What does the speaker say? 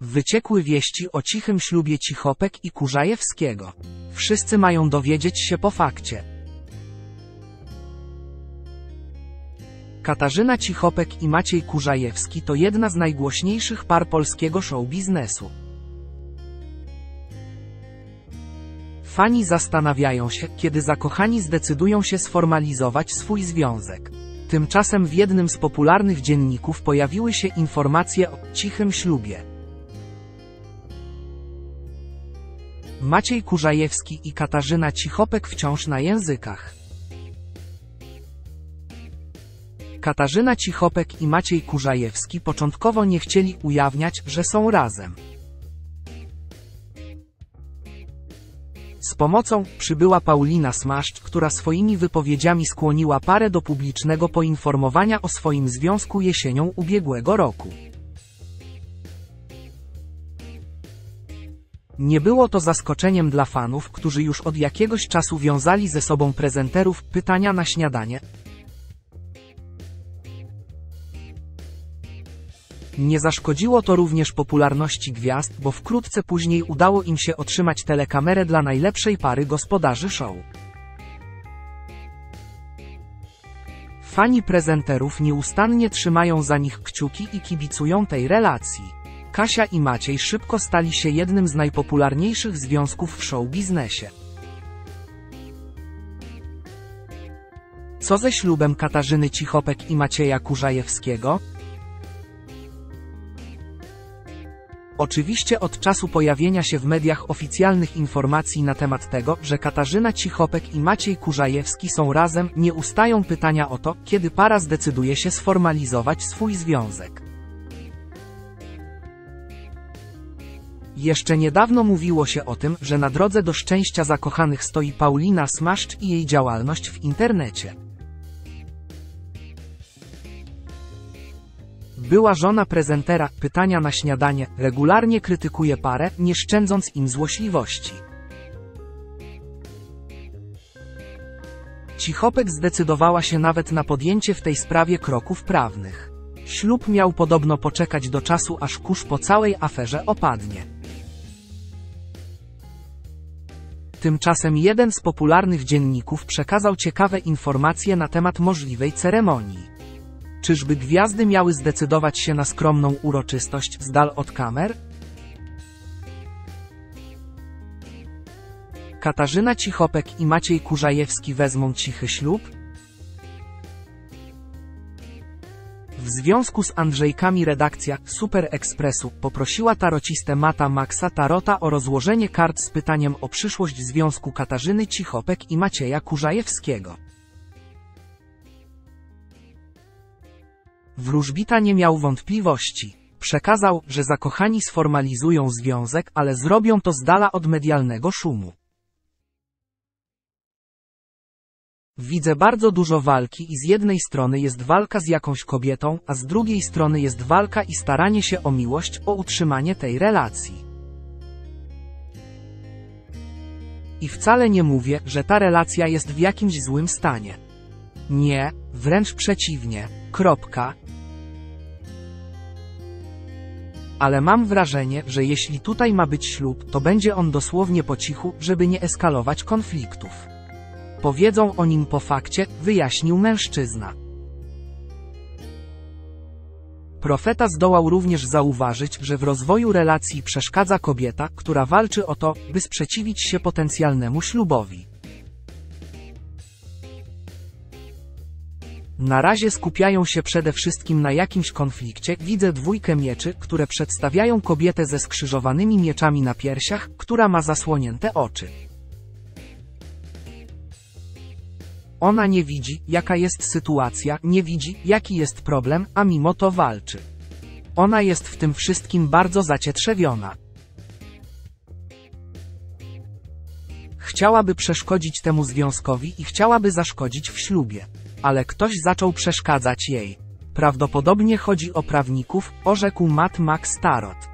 Wyciekły wieści o cichym ślubie Cichopek i Kurzajewskiego. Wszyscy mają dowiedzieć się po fakcie. Katarzyna Cichopek i Maciej Kurzajewski to jedna z najgłośniejszych par polskiego show biznesu. Fani zastanawiają się, kiedy zakochani zdecydują się sformalizować swój związek. Tymczasem w jednym z popularnych dzienników pojawiły się informacje o cichym ślubie. Maciej Kurzajewski i Katarzyna Cichopek wciąż na językach. Katarzyna Cichopek i Maciej Kurzajewski początkowo nie chcieli ujawniać, że są razem. Z pomocą przybyła Paulina Smaszcz, która swoimi wypowiedziami skłoniła parę do publicznego poinformowania o swoim związku jesienią ubiegłego roku. Nie było to zaskoczeniem dla fanów, którzy już od jakiegoś czasu wiązali ze sobą prezenterów Pytania na śniadanie. Nie zaszkodziło to również popularności gwiazd, bo wkrótce później udało im się otrzymać telekamerę dla najlepszej pary gospodarzy show. Fani prezenterów nieustannie trzymają za nich kciuki i kibicują tej relacji. Kasia i Maciej szybko stali się jednym z najpopularniejszych związków w show biznesie. Co ze ślubem Katarzyny Cichopek i Macieja Kurzajewskiego? Oczywiście od czasu pojawienia się w mediach oficjalnych informacji na temat tego, że Katarzyna Cichopek i Maciej Kurzajewski są razem, nie ustają pytania o to, kiedy para zdecyduje się sformalizować swój związek. Jeszcze niedawno mówiło się o tym, że na drodze do szczęścia zakochanych stoi Paulina Smaszcz i jej działalność w internecie. Była żona prezentera Pytania na śniadanie regularnie krytykuje parę, nie szczędząc im złośliwości. Cichopek zdecydowała się nawet na podjęcie w tej sprawie kroków prawnych. Ślub miał podobno poczekać do czasu, aż kurz po całej aferze opadnie. Tymczasem jeden z popularnych dzienników przekazał ciekawe informacje na temat możliwej ceremonii. Czyżby gwiazdy miały zdecydować się na skromną uroczystość z dal od kamer? Katarzyna Cichopek i Maciej Kurzajewski wezmą cichy ślub? W związku z Andrzejkami redakcja Super Expressu poprosiła tarocistę Mata Maxa Tarota o rozłożenie kart z pytaniem o przyszłość związku Katarzyny Cichopek i Macieja Kurzajewskiego. Wróżbita nie miał wątpliwości. Przekazał, że zakochani sformalizują związek, ale zrobią to z dala od medialnego szumu. Widzę bardzo dużo walki i z jednej strony jest walka z jakąś kobietą, a z drugiej strony jest walka i staranie się o miłość, o utrzymanie tej relacji. I wcale nie mówię, że ta relacja jest w jakimś złym stanie. Nie, wręcz przeciwnie. Ale mam wrażenie, że jeśli tutaj ma być ślub, to będzie on dosłownie po cichu, żeby nie eskalować konfliktów. Powiedzą o nim po fakcie, wyjaśnił mężczyzna. Profeta zdołał również zauważyć, że w rozwoju relacji przeszkadza kobieta, która walczy o to, by sprzeciwić się potencjalnemu ślubowi. Na razie skupiają się przede wszystkim na jakimś konflikcie. Widzę dwójkę mieczy, które przedstawiają kobietę ze skrzyżowanymi mieczami na piersiach, która ma zasłonięte oczy. Ona nie widzi, jaka jest sytuacja, nie widzi, jaki jest problem, a mimo to walczy. Ona jest w tym wszystkim bardzo zacietrzewiona. Chciałaby przeszkodzić temu związkowi i chciałaby zaszkodzić w ślubie. Ale ktoś zaczął przeszkadzać jej. Prawdopodobnie chodzi o prawników, orzekł Matt Max Tarot.